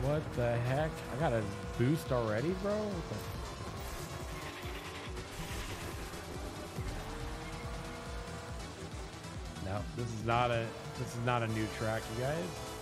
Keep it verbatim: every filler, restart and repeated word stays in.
What the heck? I got a boost already, bro? What the... No, this is not a this is not a new track, you guys.